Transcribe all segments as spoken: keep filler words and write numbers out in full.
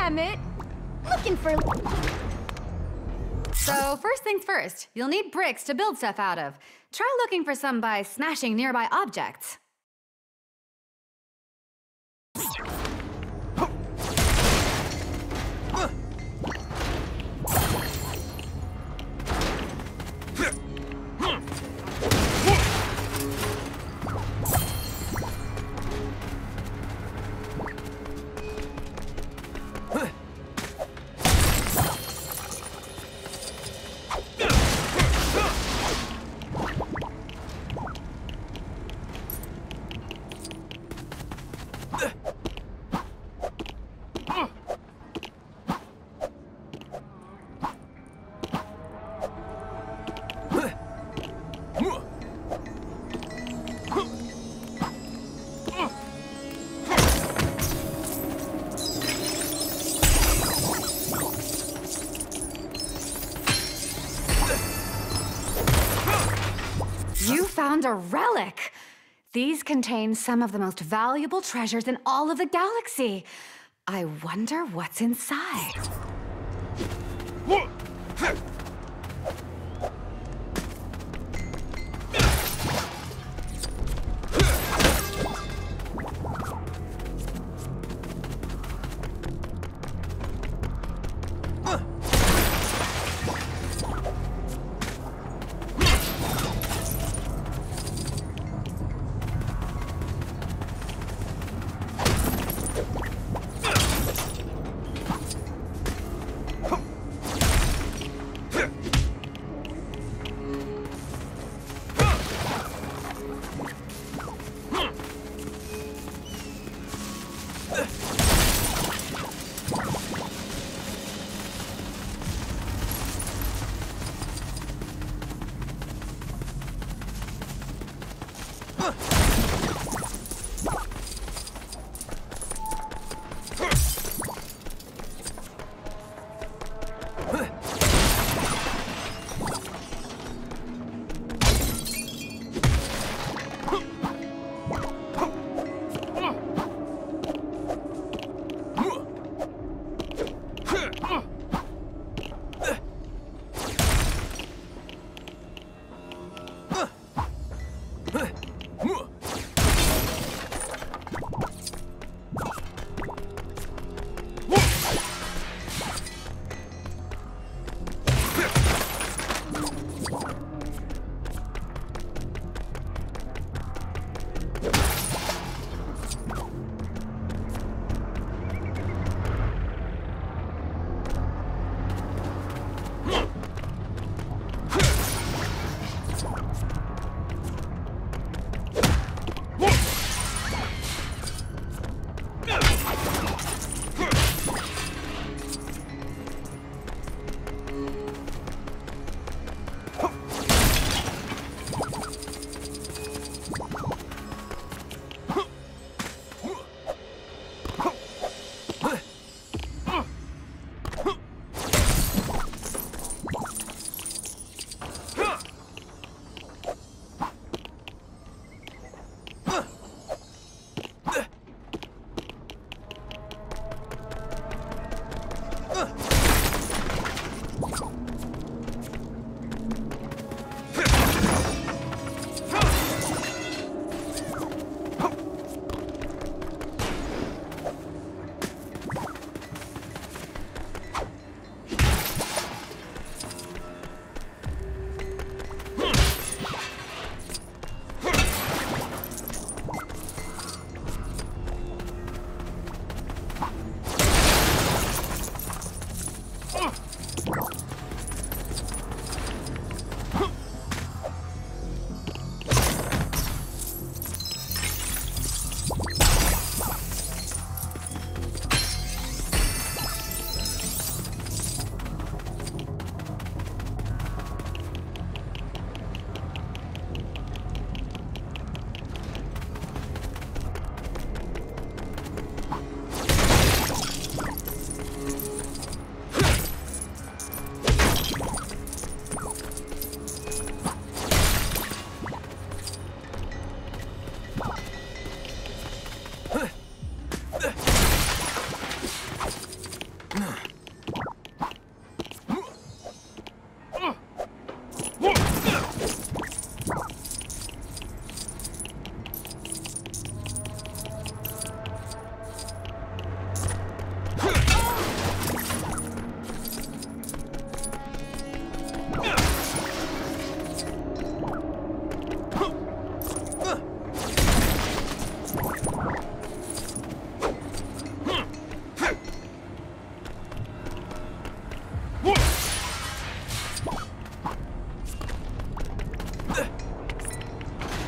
damn it! Looking for... So, first things first, you'll need bricks to build stuff out of. Try looking for some by smashing nearby objects. You found a relic! These contain some of the most valuable treasures in all of the galaxy. I wonder what's inside.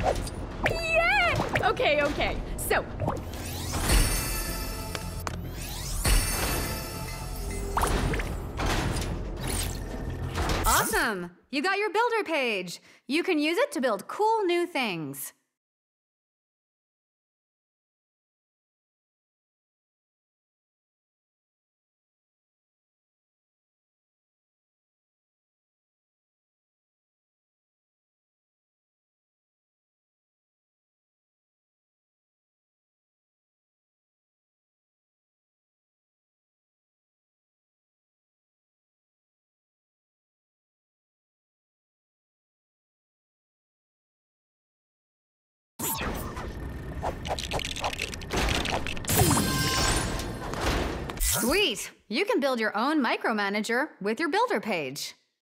Yeah! Okay, okay. So, Awesome! You got your builder page. You can use it to build cool new things. Sweet! You can build your own micromanager with your builder page.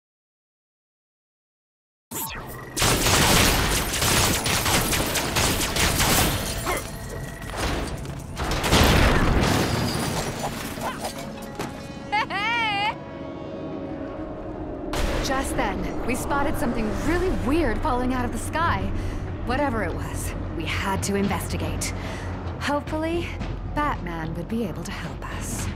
Just then, we spotted something really weird falling out of the sky. Whatever it was, we had to investigate. Hopefully, Batman would be able to help us.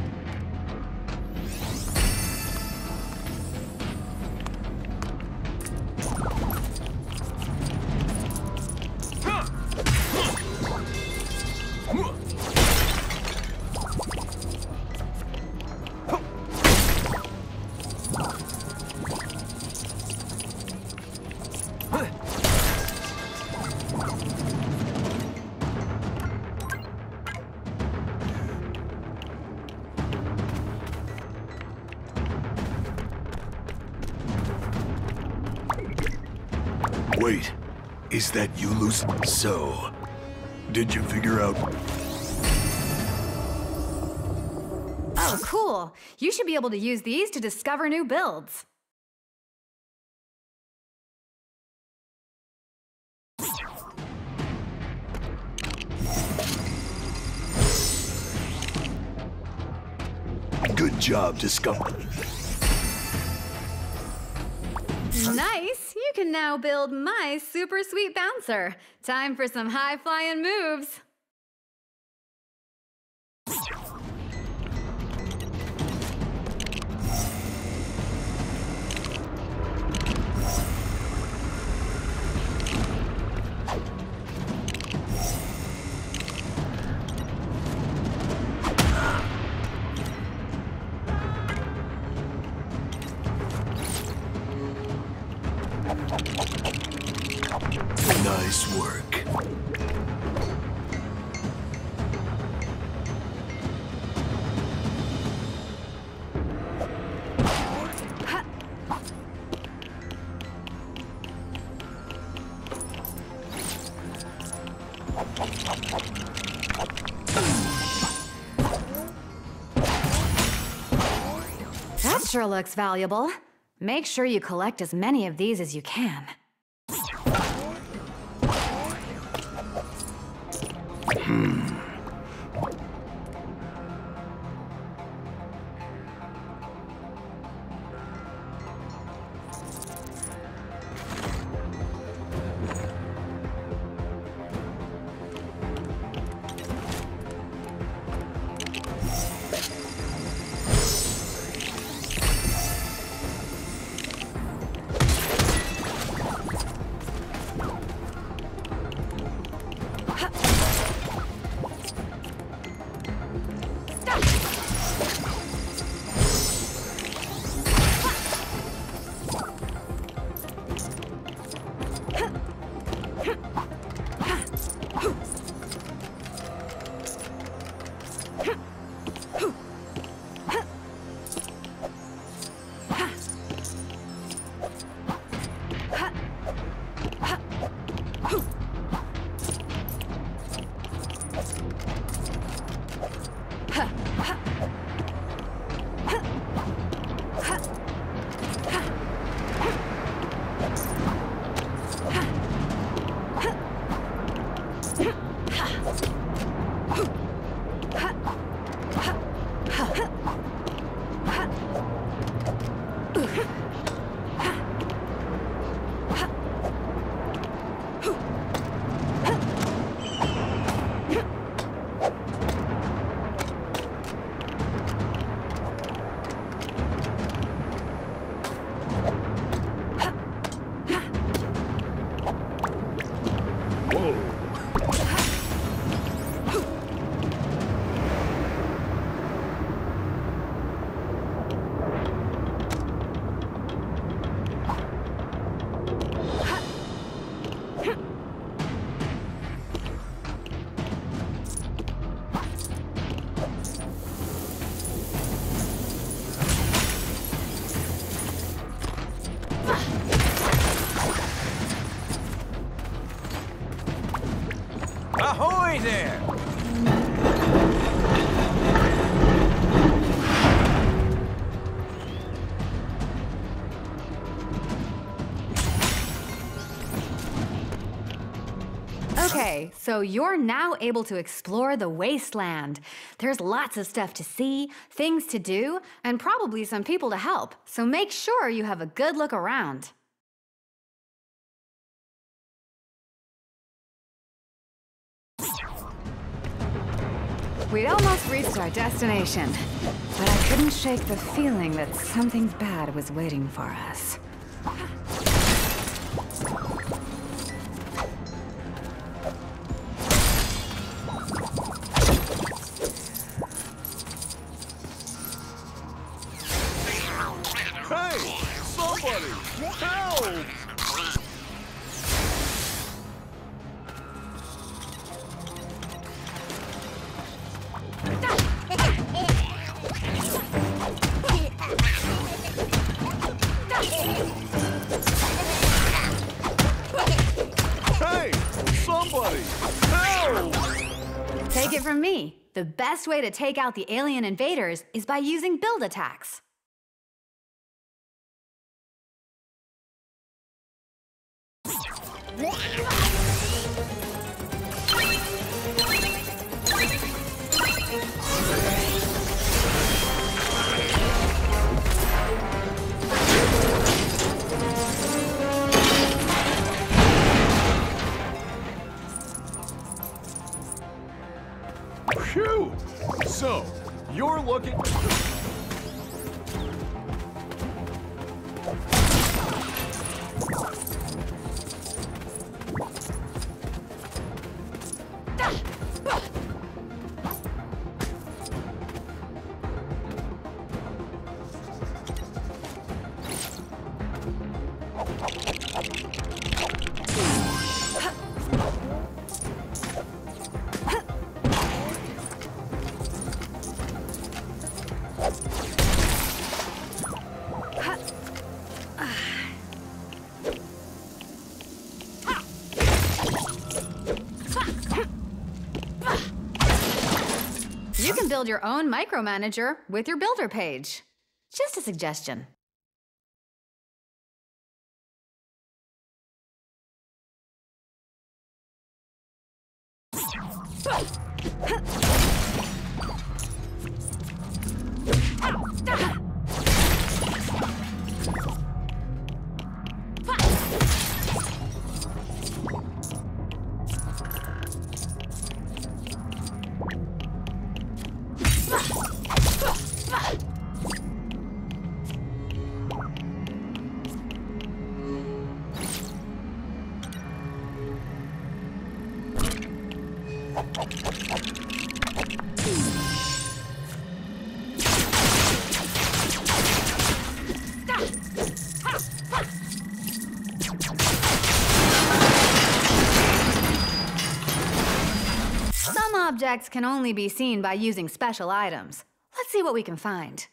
Wait, is that you, Lucy? So, did you figure out... Oh, cool. You should be able to use these to discover new builds. Good job, Discover. Nice! You can now build my super sweet bouncer. Time for some high-flying moves. Nice work. That sure looks valuable. Make sure you collect as many of these as you can. Hmm. Ahoy there! Okay, so you're now able to explore the wasteland. There's lots of stuff to see, things to do, and probably some people to help, so make sure you have a good look around. We'd almost reached our destination, but I couldn't shake the feeling that something bad was waiting for us. Hey! Somebody! Help! Hey! Somebody! Help! Take it from me. The best way to take out the alien invaders is by using build attacks. Phew! So, you're looking... You can build your own micromanager with your builder page. Just a suggestion. Some objects can only be seen by using special items. Let's see what we can find.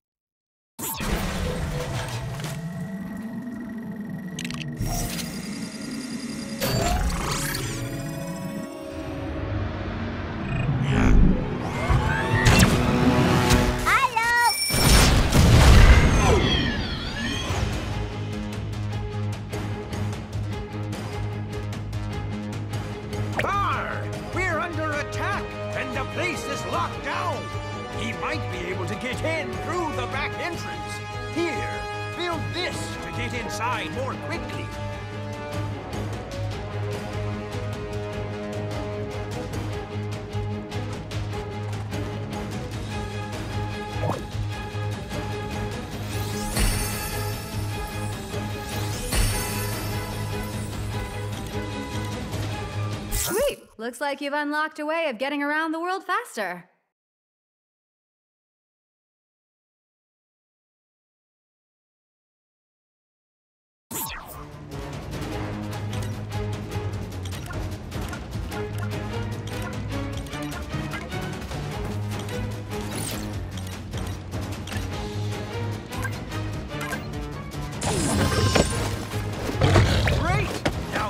Locked down. He might be able to get in through the back entrance. Here, build this to get inside more quickly. Sweet! Looks like you've unlocked a way of getting around the world faster. Great! Now...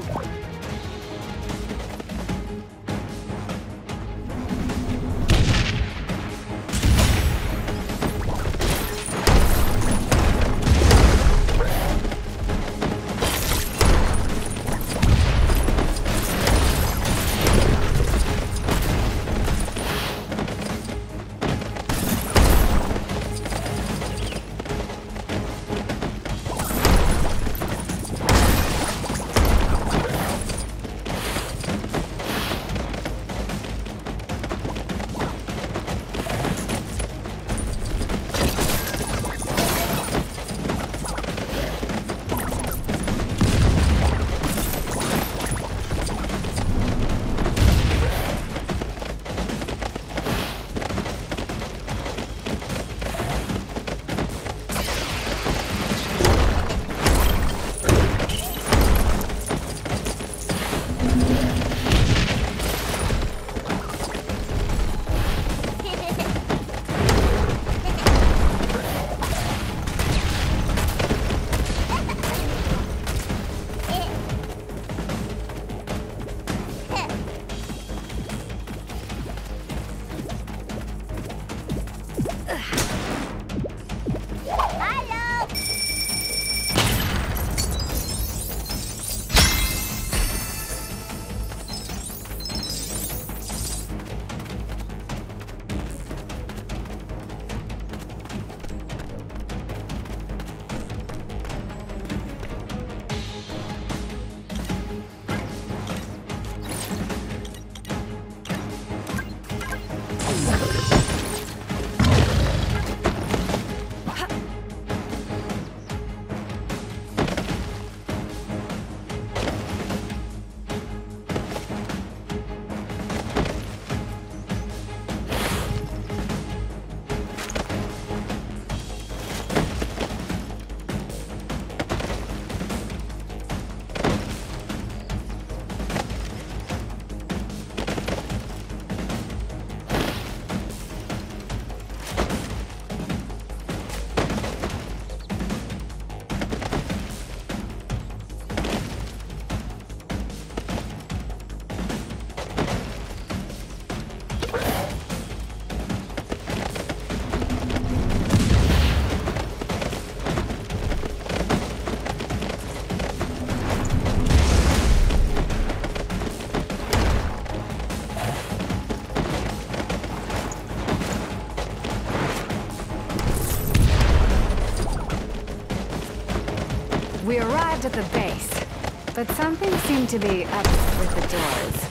We arrived at the base, but something seemed to be up with the doors.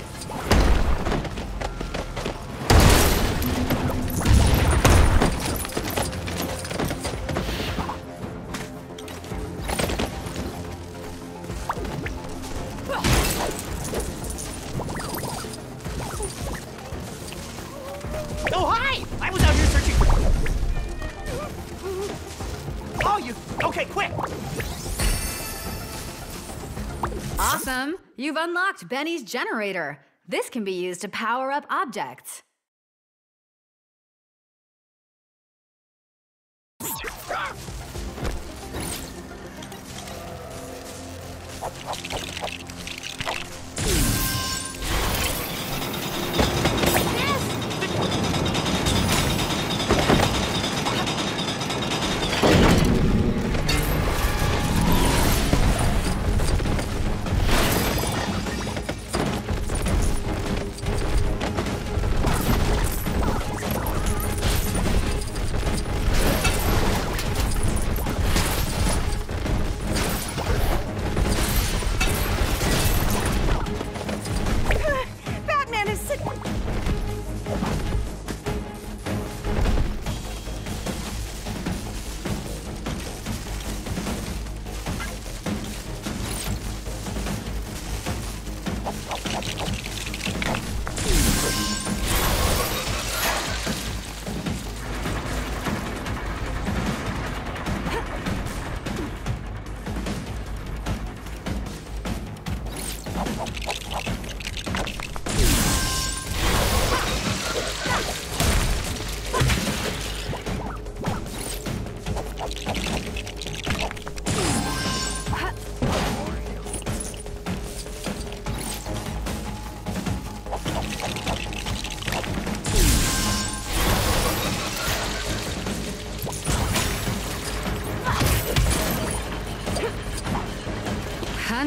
Oh, hi! I was out here searching... Oh, you... Okay, quick! Awesome! You've unlocked Benny's generator. This can be used to power up objects.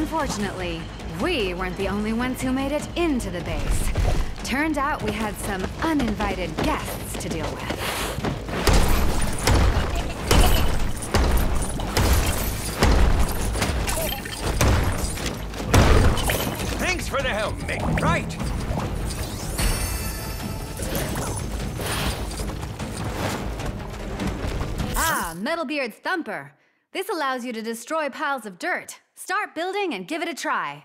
Unfortunately, we weren't the only ones who made it into the base. Turned out we had some uninvited guests to deal with. Thanks for the help, mate. Right. Ah, Metalbeard's Thumper. This allows you to destroy piles of dirt. Start building and give it a try.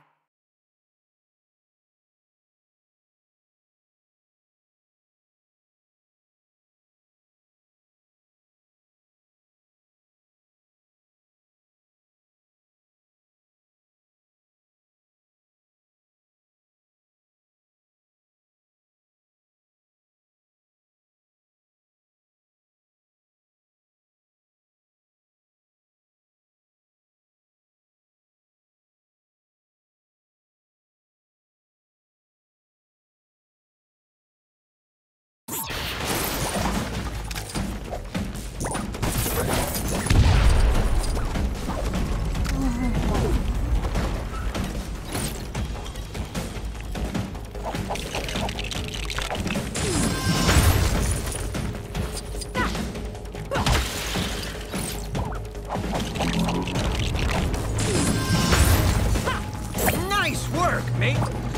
Nice work, mate.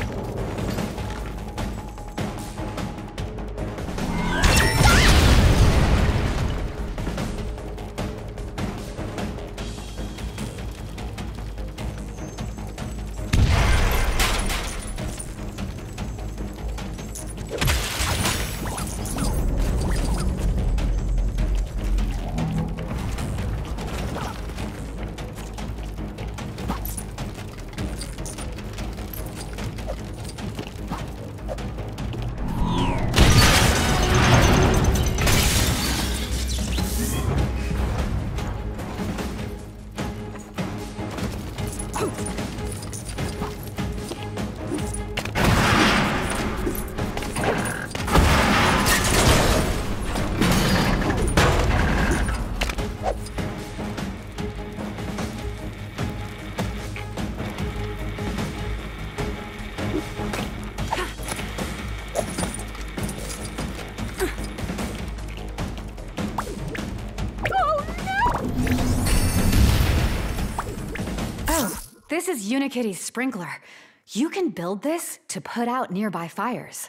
This is Unikitty's sprinkler. You can build this to put out nearby fires.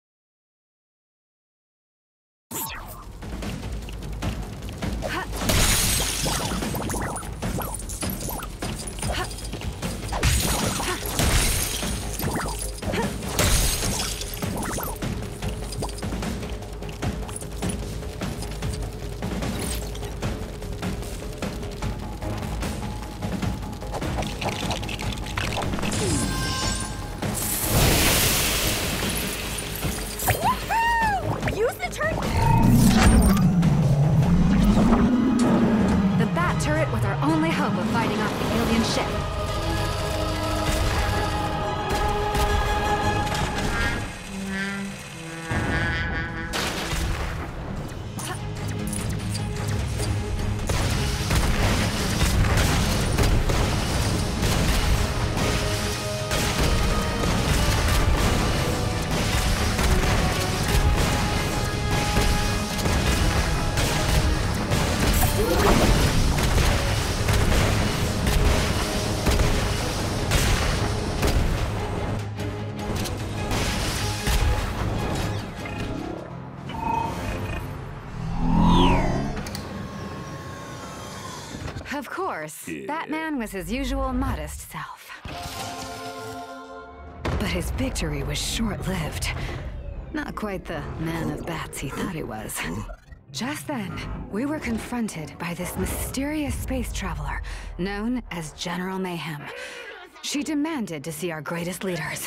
Of course, Yeah. Batman was his usual modest self. But his victory was short-lived. Not quite the man of bats he thought he was. Just then, we were confronted by this mysterious space traveler known as General Mayhem. She demanded to see our greatest leaders.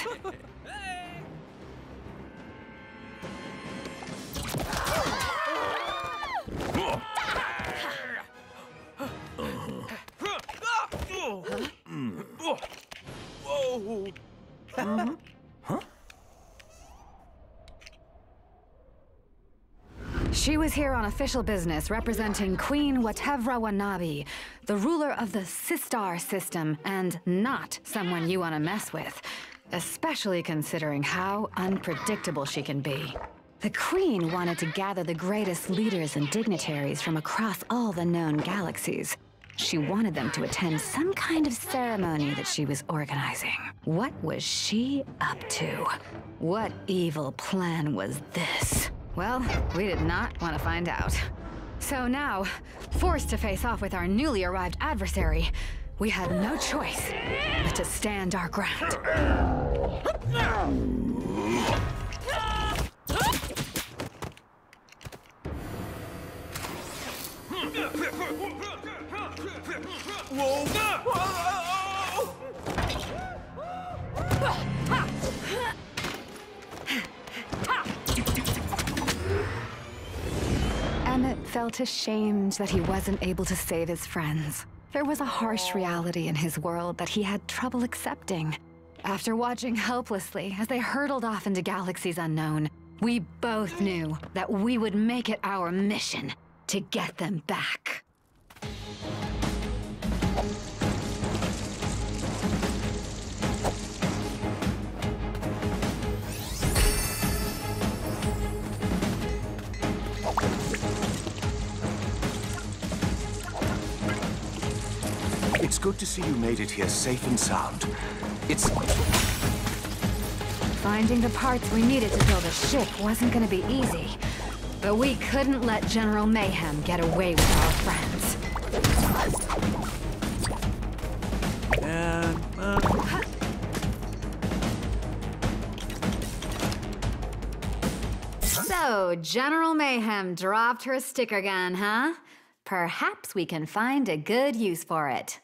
Whoa! Uh-huh. Huh? She was here on official business representing Queen Watevra Wanabi, the ruler of the Sistar system, and not someone you want to mess with, especially considering how unpredictable she can be. The Queen wanted to gather the greatest leaders and dignitaries from across all the known galaxies. She wanted them to attend some kind of ceremony that she was organizing. What was she up to? What evil plan was this? Well, we did not want to find out. So now, forced to face off with our newly arrived adversary, we had no choice but to stand our ground. Whoa! Emmett felt ashamed that he wasn't able to save his friends. There was a harsh reality in his world that he had trouble accepting. After watching helplessly as they hurtled off into galaxies unknown, we both knew that we would make it our mission to get them back. It's good to see you made it here safe and sound. It's... Finding the parts we needed to build a ship wasn't gonna be easy. But we couldn't let General Mayhem get away with our friends. And, uh... So, General Mayhem dropped her sticker gun, huh? Perhaps we can find a good use for it.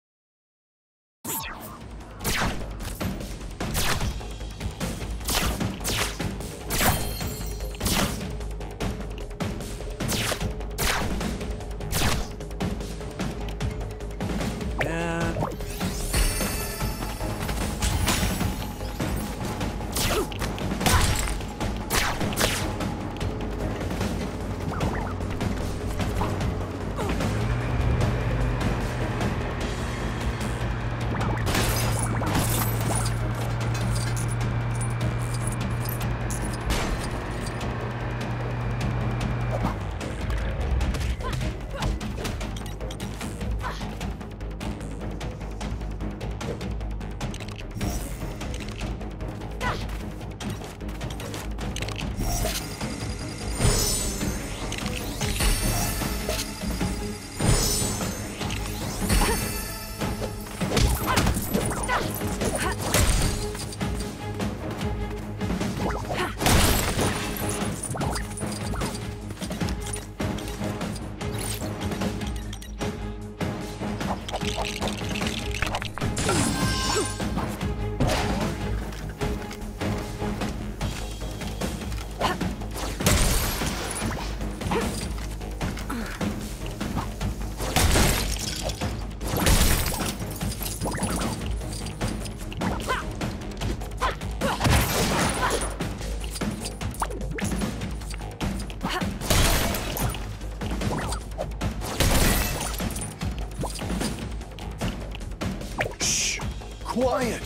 Quiet!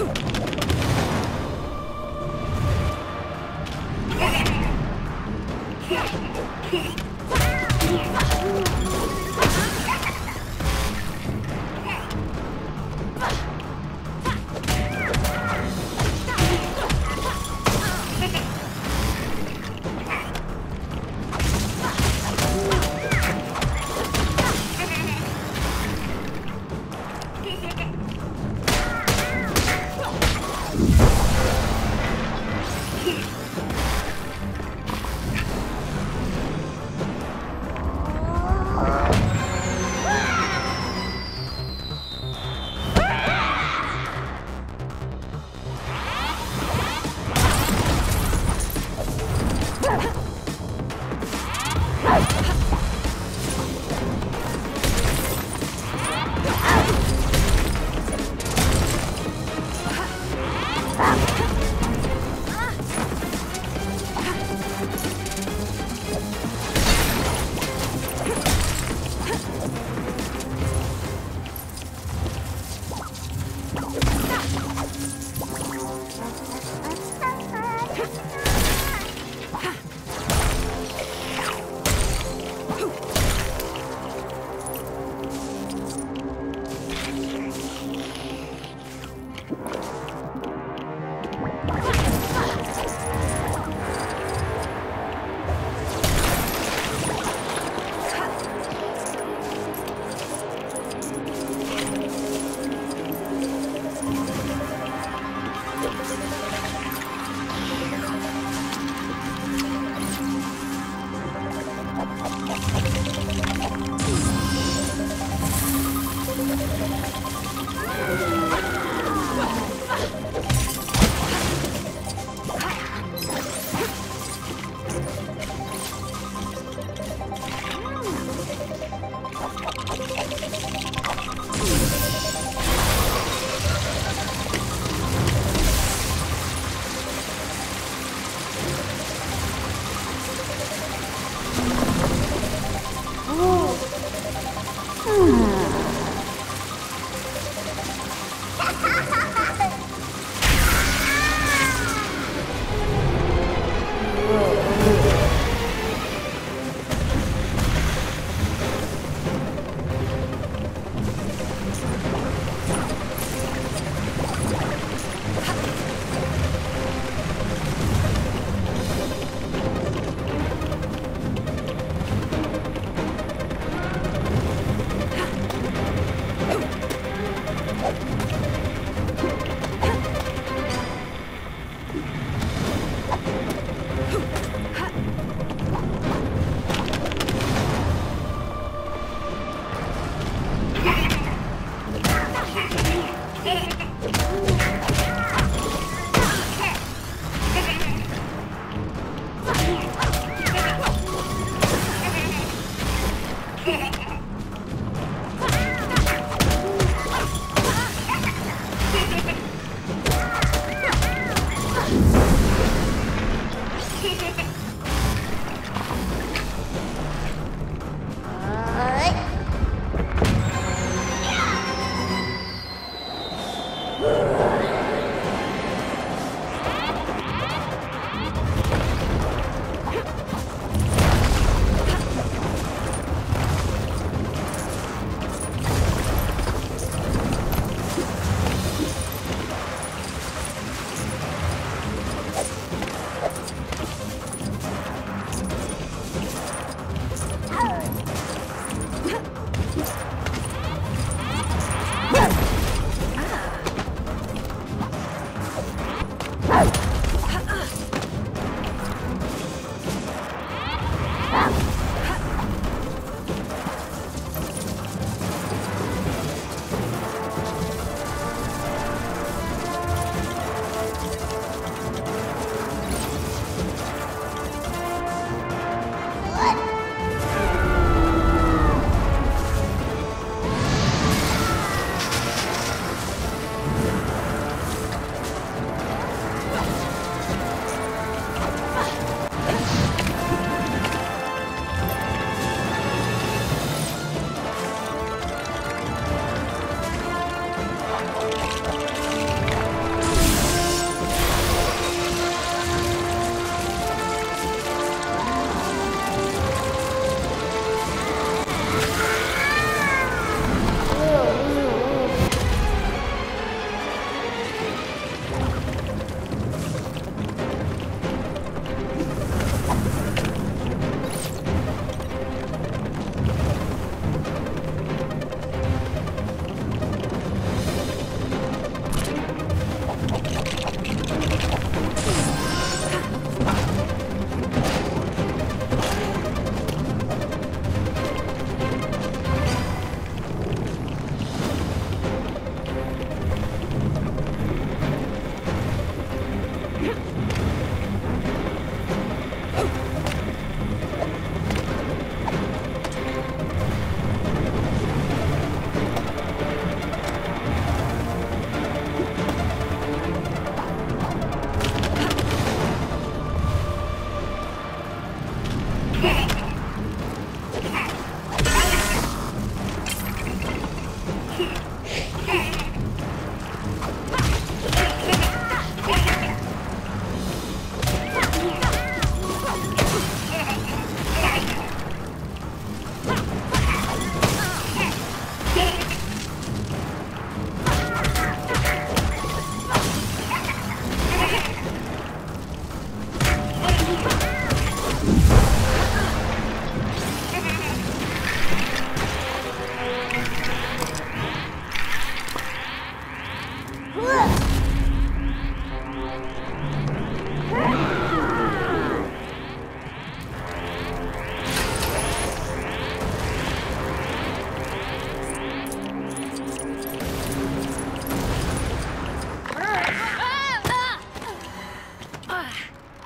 What?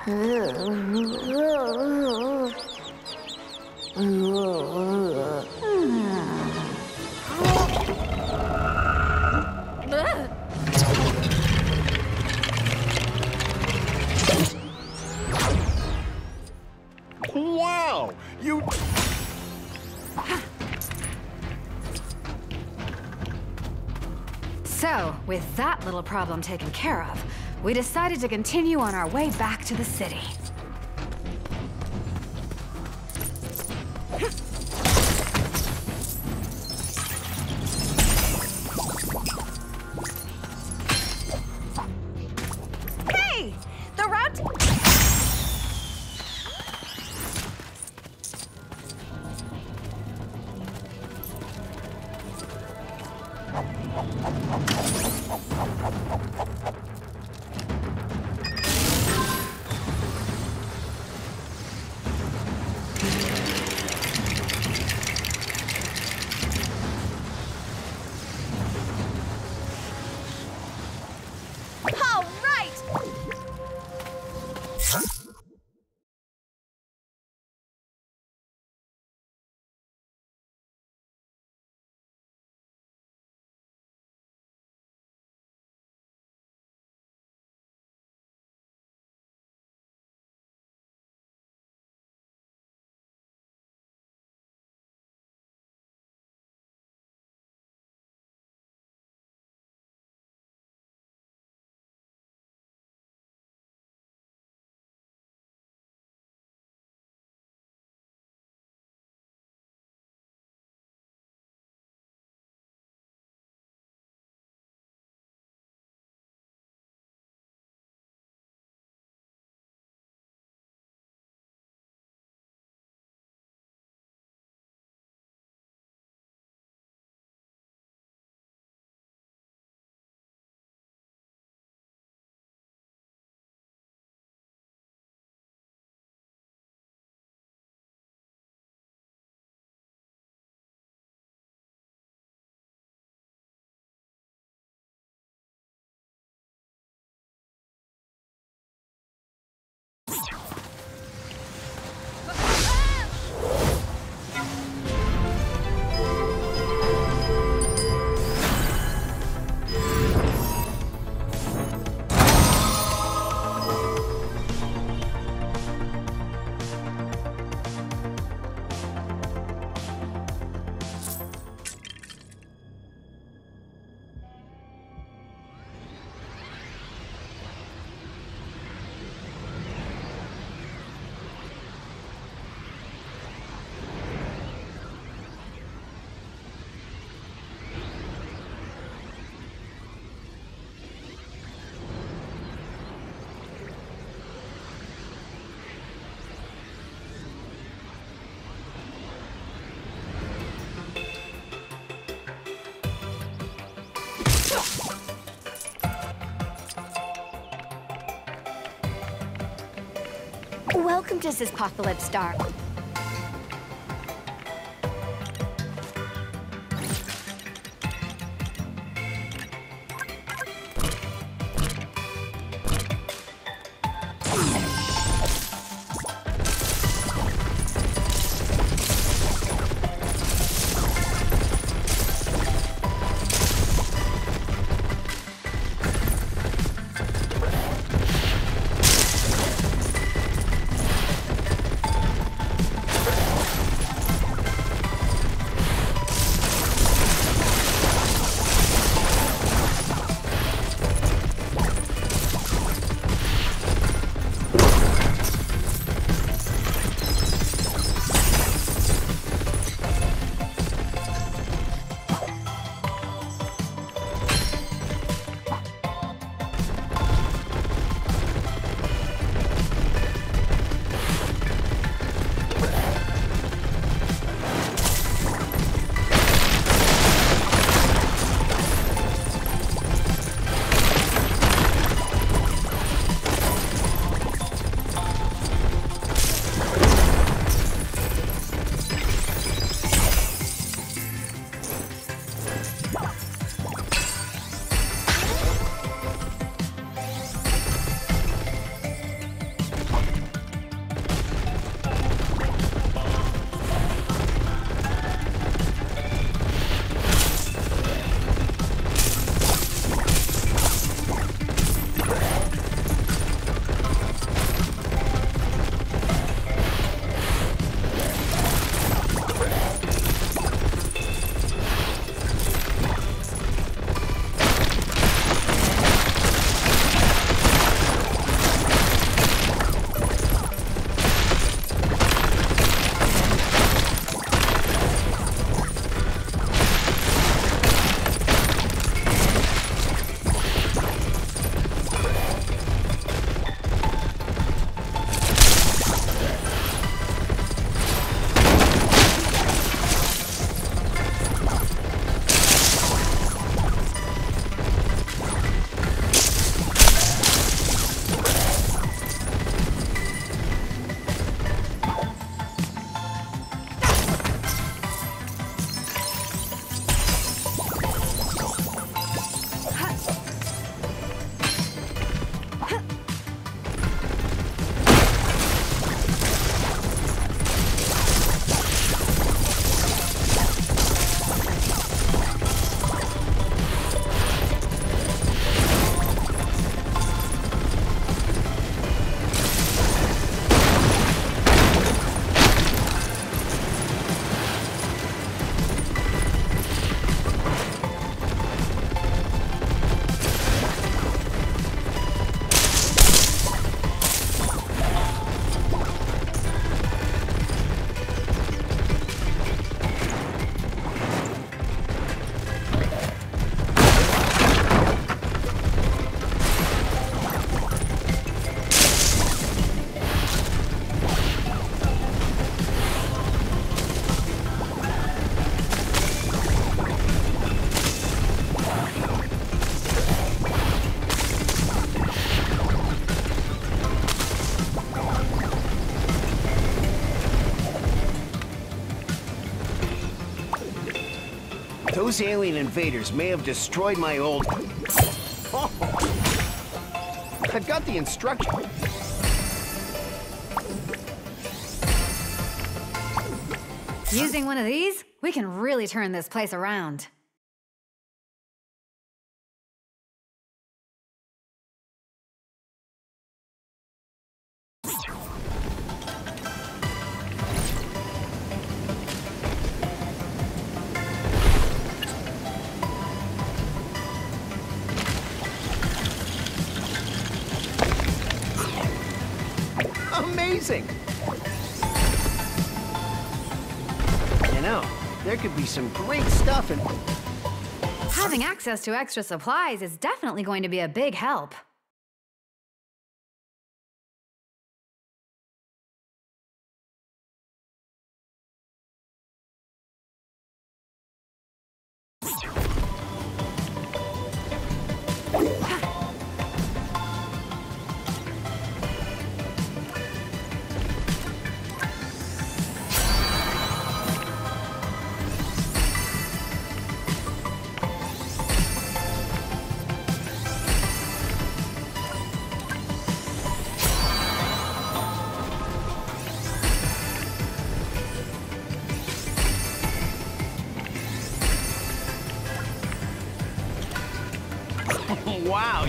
Wow! You... So, with that little problem taken care of, we decided to continue on our way back to the city. Hey! The route... All right! Welcome to Apocalypse Star. Those alien invaders may have destroyed my old... Oh. I've got the instructions. Using one of these, we can really turn this place around. Amazing! You know, there could be some great stuff in... Having access to extra supplies is definitely going to be a big help. Wow!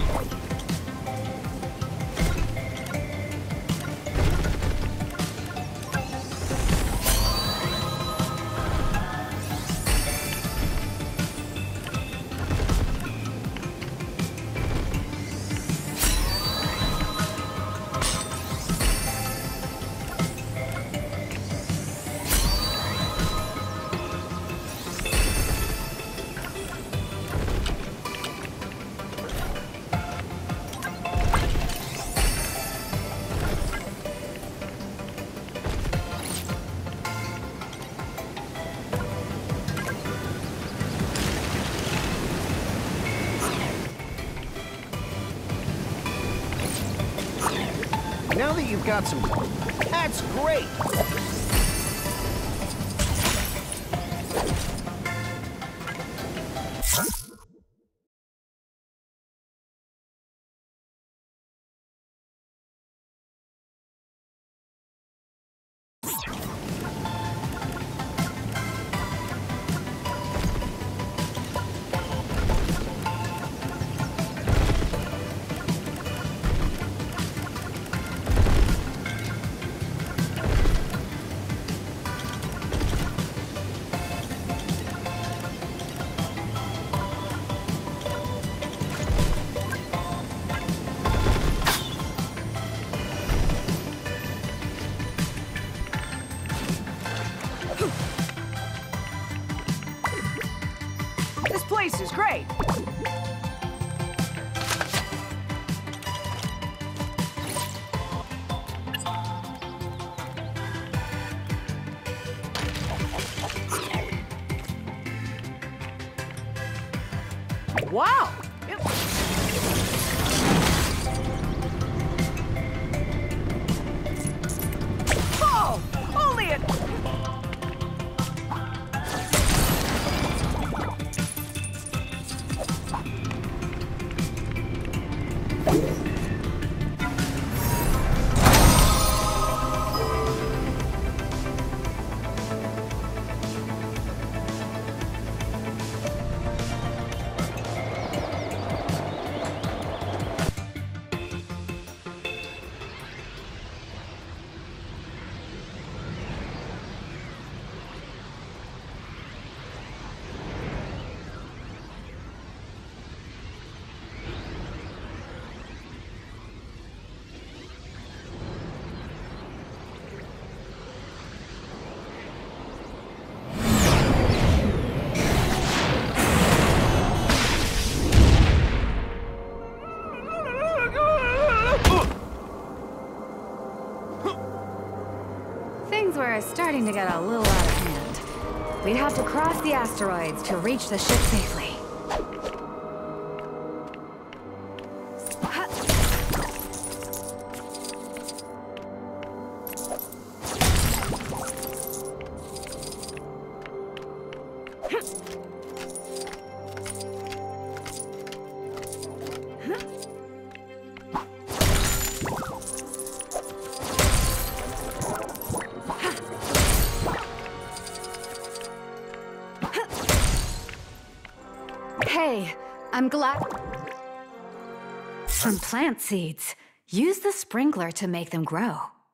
Now that you've got some... That's great! This place is great. Wow! It... Oh! Only it! Things were starting to get a little out of hand. We'd have to cross the asteroids to reach the ship safely. I'm glad... From plant seeds. Use the sprinkler to make them grow.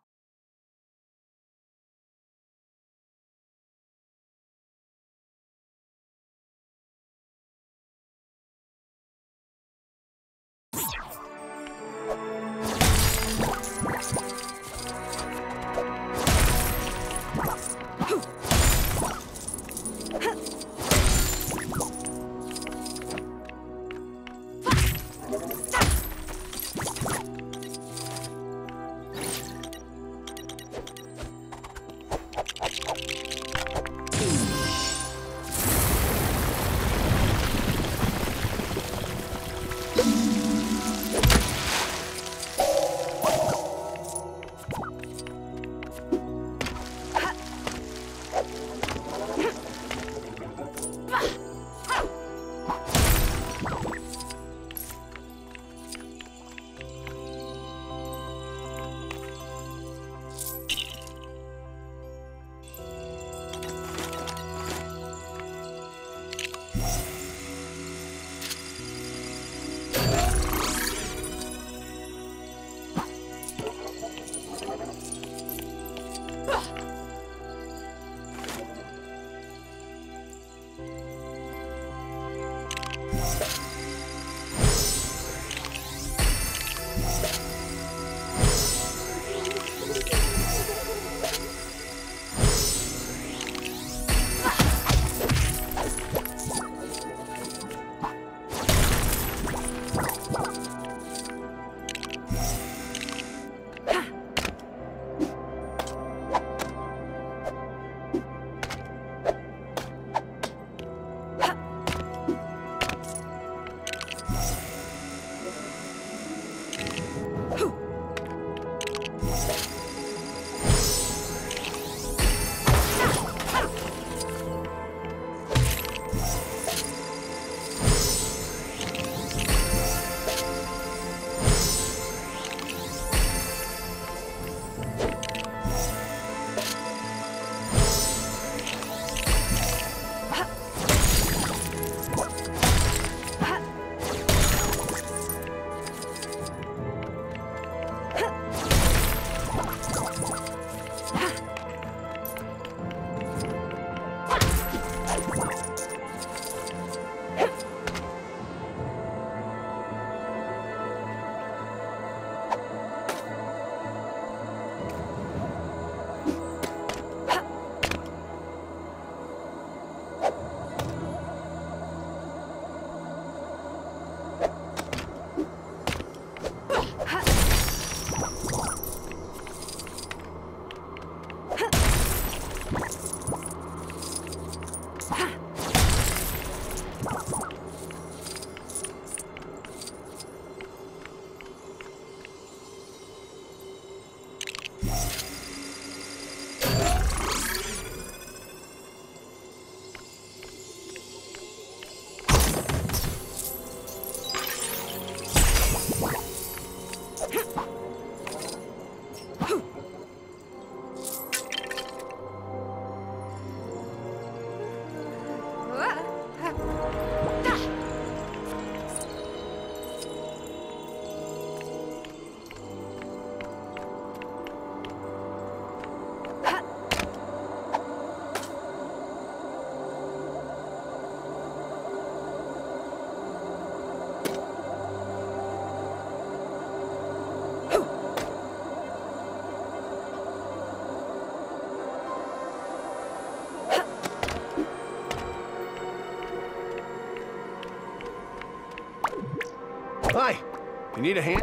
Hi. You need a hand?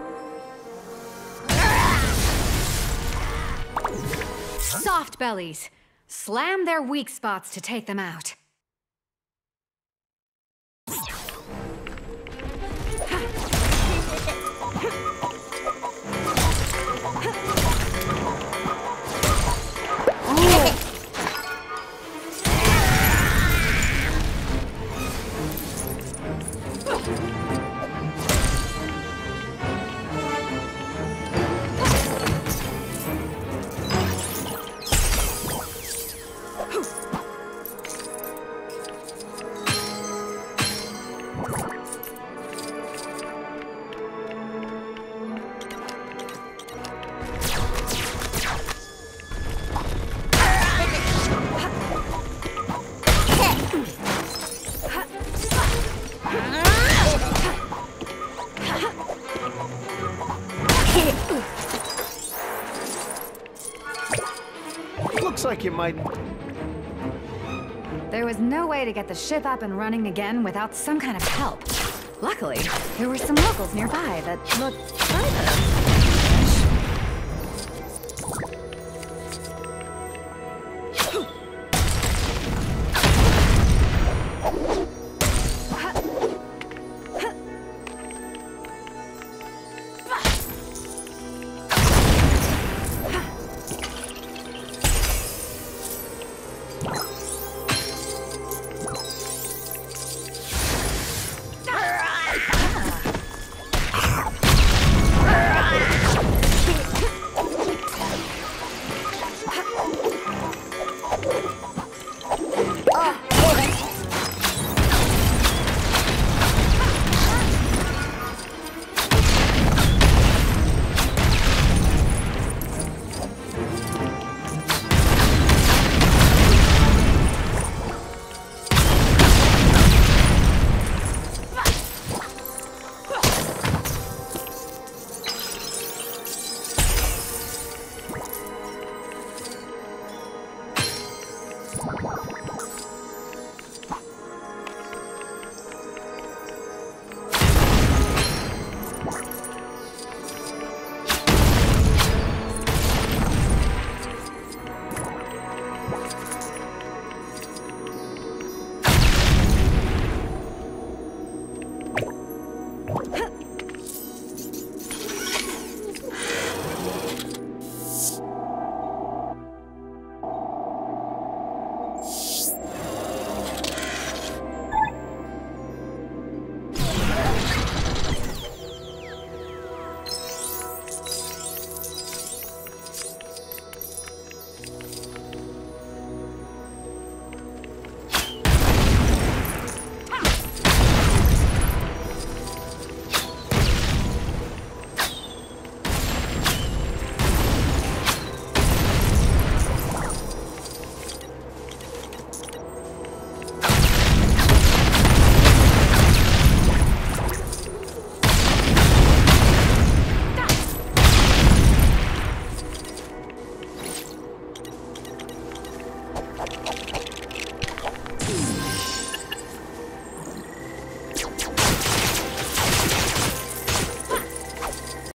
Soft bellies. Slam their weak spots to take them out. Looks like you might... There was no way to get the ship up and running again without some kind of help. Luckily, there were some locals nearby that looked further.